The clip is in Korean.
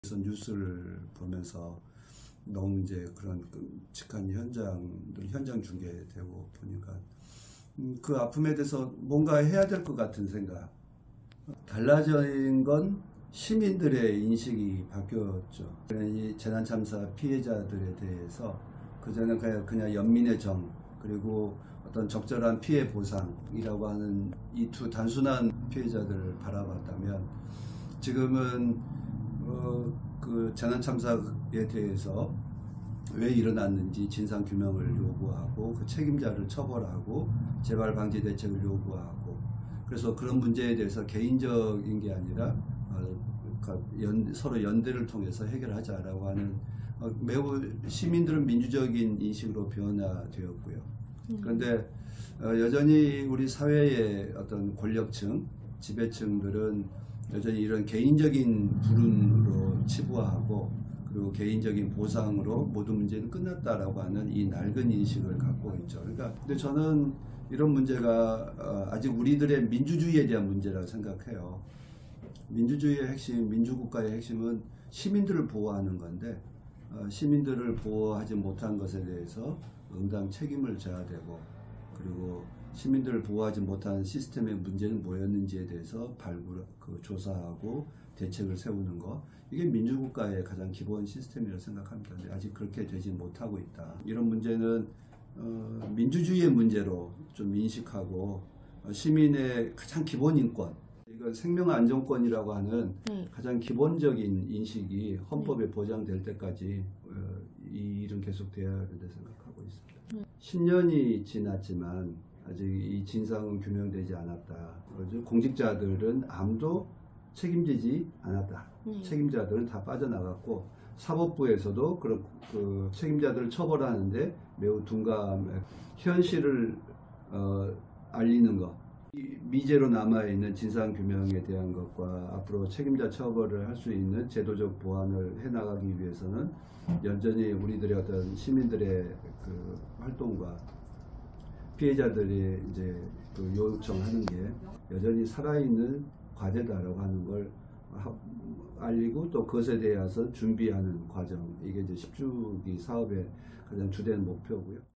그래서 뉴스를 보면서 너무 이제 그런 끔찍한 현장 중계되고 보니까 그 아픔에 대해서 뭔가 해야 될 것 같은 생각. 달라진 건 시민들의 인식이 바뀌었죠. 이 재난 참사 피해자들에 대해서 그전에 그냥 연민의 정 그리고 어떤 적절한 피해 보상이라고 하는 이 두 단순한 피해자들을 바라봤다면 지금은 그 재난 참사에 대해서 왜 일어났는지 진상 규명을 요구하고 그 책임자를 처벌하고 재발 방지 대책을 요구하고, 그래서 그런 문제에 대해서 개인적인 게 아니라 서로 연대를 통해서 해결하자라고 하는 매우 시민들은 민주적인 인식으로 변화되었고요. 그런데 여전히 우리 사회의 어떤 권력층, 지배층들은 여전히 이런 개인적인 불운으로 치부하고 그리고 개인적인 보상으로 모든 문제는 끝났다라고 하는 이 낡은 인식을 갖고 있죠. 그러니까 근데 저는 이런 문제가 아직 우리들의 민주주의에 대한 문제라고 생각해요. 민주주의의 핵심, 민주국가의 핵심은 시민들을 보호하는 건데 시민들을 보호하지 못한 것에 대해서 응당 책임을 져야 되고, 그리고 시민들을 보호하지 못한 시스템의 문제는 뭐였는지에 대해서 조사하고 대책을 세우는 것, 이게 민주국가의 가장 기본 시스템이라고 생각합니다. 아직 그렇게 되지 못하고 있다. 이런 문제는 민주주의의 문제로 좀 인식하고 시민의 가장 기본 인권, 이건 생명안전권이라고 하는 가장 기본적인 인식이 헌법에 보장될 때까지 이 일은 계속돼야 한다고 생각하고 있습니다. 10년이 지났지만 아직 이 진상은 규명되지 않았다. 공직자들은 아무도 책임지지 않았다. 책임자들은 다 빠져나갔고 사법부에서도 그 책임자들을 처벌하는데 매우 둔감해. 현실을 알리는 것, 미제로 남아있는 진상규명에 대한 것과 앞으로 책임자 처벌을 할 수 있는 제도적 보완을 해나가기 위해서는 여전히 우리들의 어떤 시민들의 그 활동과 피해자들이 이제 그 요청하는 게 여전히 살아있는 과제다라고 하는 걸 알리고 또 그것에 대해서 준비하는 과정, 이게 이제 10주기 사업의 가장 주된 목표고요.